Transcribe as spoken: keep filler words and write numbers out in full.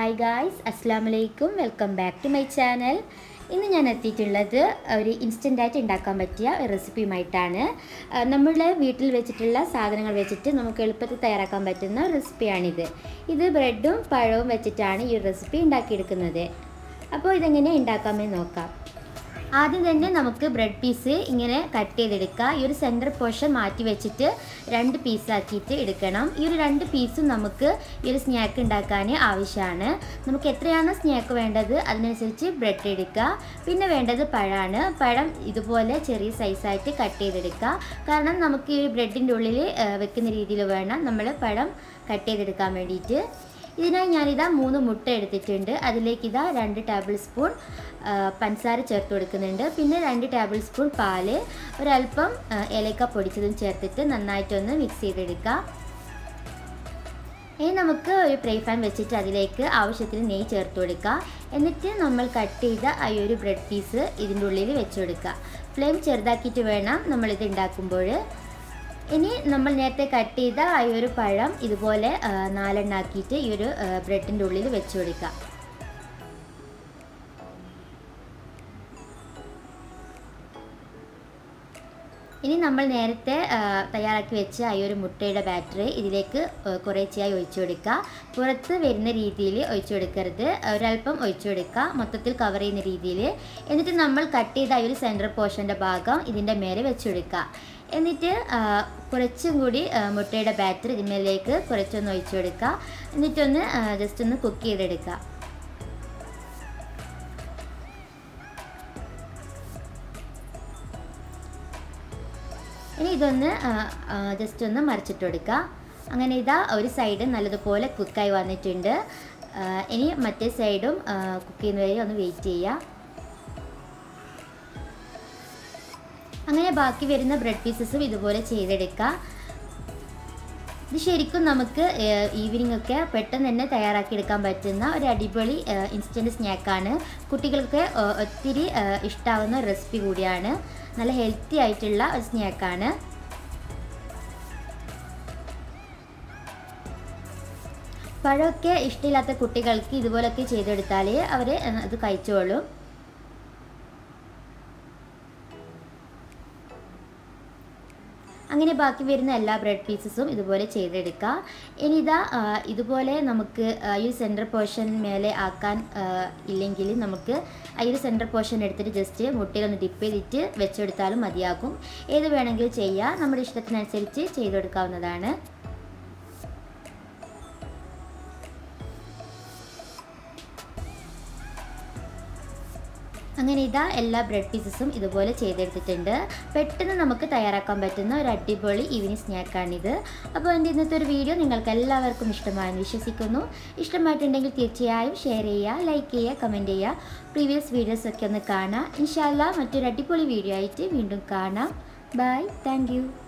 Hi guys, Assalamu alaikum. Welcome back to my channel. ഇന്ന് ഞാൻ എത്തിയിട്ടുള്ളത് ഒരു ഇൻസ്റ്റന്റ് ആയിട്ട് ഉണ്ടാക്കാൻ പറ്റിയ ഒരു റെസിപ്പിയുമായിട്ടാണ്. നമ്മുടെ വീട്ടിൽ വെച്ചിട്ടുള്ള സാധനങ്ങൾ വെച്ചിട്ട് നമുക്ക് എളുപ്പത്തിൽ തയ്യാറാക്കാൻ പറ്റുന്ന റെസിപ്പിയാണിത്. ഇത് ബ്രെഡും പഴവും വെച്ചിട്ടാണ് ഈ റെസിപ്പി ഉണ്ടാക്കിയെടുക്കുന്നത്. അപ്പോൾ ഇതെങ്ങനെ ഉണ്ടാക്കാമെന്ന് നോക്കാം. ആദ്യം തന്നെ നമുക്ക് ബ്രെഡ് പീസ് ഇങ്ങനെ കട്ട് ചെയ്തെടുക്കുക. ഈ ഒരു സെൻറ്റർ പോർഷൻ മാറ്റി വെച്ചിട്ട് രണ്ട് പീസാക്കിയിട്ട് എടുക്കണം. ഈ ഒരു രണ്ട് പീസും നമുക്ക് ഈ ഒരു സ്നാക്ക് ഉണ്ടാക്കാൻ ആവശ്യമാണ്. നമുക്ക് എത്രയാണ് സ്നാക്ക് വേണ്ടത് അതിനനുസരിച്ച് ബ്രെഡ് എടുക്കുക. പിന്നെ വേണ്ടത് പഴമാണ്. പഴം ഇതുപോലെ ചെറിയ സൈസായിട്ട് കട്ട് ചെയ്തെടുക്കുക. കാരണം നമുക്ക് ഈ ബ്രെഡിൻ്റെ ഉള്ളിൽ വെക്കുന്ന രീതിയിൽ വേണം നമ്മൾ പഴം കട്ട് ചെയ്തെടുക്കാൻ വേണ്ടിയിട്ട്. ഇതിനായി ഞാനിതാ മൂന്ന് മുട്ട എടുത്തിട്ടുണ്ട്. അതിലേക്ക് ഇതാ രണ്ട് ടേബിൾ സ്പൂൺ പഞ്ചസാര ചേർത്ത് കൊടുക്കുന്നുണ്ട്. പിന്നെ രണ്ട് ടേബിൾ സ്പൂൺ പാല്, ഒരല്പം ഏലക്ക പൊടിച്ചതും ചേർത്തിട്ട് നന്നായിട്ടൊന്ന് മിക്സ് ചെയ്തെടുക്കുക. ഇനി നമുക്ക് ഒരു ഫ്രൈ പാൻ വെച്ചിട്ട് അതിലേക്ക് ആവശ്യത്തിന് നെയ്യ് ചേർത്ത് കൊടുക്കുക. എന്നിട്ട് നമ്മൾ കട്ട് ചെയ്ത ആ ഒരു ബ്രെഡ് പീസ് ഇതിൻ്റെ ഉള്ളിൽ വെച്ച് കൊടുക്കുക. ഫ്ലെയിം ചെറുതാക്കിയിട്ട് വേണം നമ്മളിത് ഉണ്ടാക്കുമ്പോൾ. ഇനി നമ്മൾ നേരത്തെ കട്ട് ചെയ്ത ആ ഒരു പഴം ഇതുപോലെ നാലെണ്ണാക്കിയിട്ട് ഈ ഒരു ബ്രെഡിൻ്റെ ഉള്ളിൽ വെച്ച് കൊടുക്കുക. ഇനി നമ്മൾ നേരത്തെ തയ്യാറാക്കി വെച്ച ആ ഒരു മുട്ടയുടെ ബാറ്ററി ഇതിലേക്ക് കുറേശ്ശെയായി ഒഴിച്ചു കൊടുക്കുക. പുറത്ത് വരുന്ന രീതിയിൽ ഒഴിച്ചു കൊടുക്കരുത്, ഒരല്പം ഒഴിച്ചു കൊടുക്കുക, മൊത്തത്തിൽ കവർ ചെയ്യുന്ന രീതിയിൽ. എന്നിട്ട് നമ്മൾ കട്ട് ചെയ്ത ആ ഒരു സെൻറ്റർ പോർഷൻ്റെ ഭാഗം ഇതിൻ്റെ മേലെ വെച്ച് കൊടുക്കുക. എന്നിട്ട് കുറച്ചും കൂടി മുട്ടയുടെ ബാറ്റർ ഇതിന്മേലേക്ക് കുറച്ചൊന്ന് ഒഴിച്ചു കൊടുക്കുക. എന്നിട്ടൊന്ന് ജസ്റ്റ് ഒന്ന് കുക്ക് ചെയ്തെടുക്കുക. ഇനി ഇതൊന്ന് ജസ്റ്റ് ഒന്ന് മറിച്ചിട്ട് കൊടുക്കുക. അങ്ങനെ ഇതാ ഒരു സൈഡ് നല്ലതുപോലെ കുക്കായി വന്നിട്ടുണ്ട്. ഇനി മറ്റേ സൈഡും കുക്ക് ചെയ്യുന്നവരെ ഒന്ന് വെയിറ്റ് ചെയ്യുക. അങ്ങനെ ബാക്കി വരുന്ന ബ്രെഡ് പീസസും ഇതുപോലെ ചെയ്തെടുക്കുക. ഇത് ശരിക്കും നമുക്ക് ഈവനിംഗ് ഒക്കെ പെട്ടെന്ന് തന്നെ തയ്യാറാക്കിയെടുക്കാൻ പറ്റുന്ന ഒരു അടിപൊളി ഇൻസ്റ്റൻറ്റ് സ്നാക്കാണ്. കുട്ടികൾക്ക് ഒത്തിരി ഇഷ്ടമാവുന്ന ഒരു റെസിപ്പി കൂടിയാണ്. നല്ല ഹെൽത്തി ആയിട്ടുള്ള ഒരു സ്നാക്കാണ്. പഴമൊക്കെ ഇഷ്ടമില്ലാത്ത കുട്ടികൾക്ക് ഇതുപോലൊക്കെ ചെയ്തെടുത്താൽ അവർ അത് കഴിച്ചോളും. അങ്ങനെ ബാക്കി വരുന്ന എല്ലാ ബ്രെഡ് പീസസും ഇതുപോലെ ചെയ്തെടുക്കുക. ഇനി ഇതാ ഇതുപോലെ നമുക്ക് ഈ ഒരു സെൻറ്റർ പോർഷൻ മേലെ ആക്കാൻ ഇല്ലെങ്കിൽ നമുക്ക് ഈ ഒരു സെൻറ്റർ പോർഷൻ എടുത്തിട്ട് ജസ്റ്റ് മുട്ടയിലൊന്ന് ഡിപ്പ് ചെയ്തിട്ട് വെച്ചെടുത്താലും മതിയാകും. ഏത് വേണമെങ്കിലും ചെയ്യുക, നമ്മുടെ ഇഷ്ടത്തിനനുസരിച്ച് ചെയ്തെടുക്കാവുന്നതാണ്. അങ്ങനെ ഇതാ എല്ലാ ബ്രെഡ് പീസസും ഇതുപോലെ ചെയ്തെടുത്തിട്ടുണ്ട്. പെട്ടെന്ന് നമുക്ക് തയ്യാറാക്കാൻ പറ്റുന്ന ഒരു അടിപൊളി ഈവനിങ് സ്നാക്കാണിത്. അപ്പോൾ എൻ്റെ ഇന്നത്തെ ഒരു വീഡിയോ നിങ്ങൾക്ക് എല്ലാവർക്കും ഇഷ്ടമായെന്ന് വിശ്വസിക്കുന്നു. ഇഷ്ടമായിട്ടുണ്ടെങ്കിൽ തീർച്ചയായും ഷെയർ ചെയ്യുക, ലൈക്ക് ചെയ്യുക, കമൻറ്റ് ചെയ്യുക. പ്രീവിയസ് വീഡിയോസൊക്കെ ഒന്ന് കാണാം. ഇൻഷാ അല്ലാഹ് മറ്റൊരു അടിപൊളി വീഡിയോ ആയിട്ട് വീണ്ടും കാണാം. Bye, thank U.